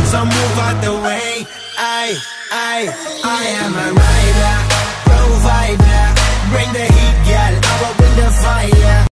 so move out the way. I am a rider, provider. Bring the heat, girl, I will bring the fire.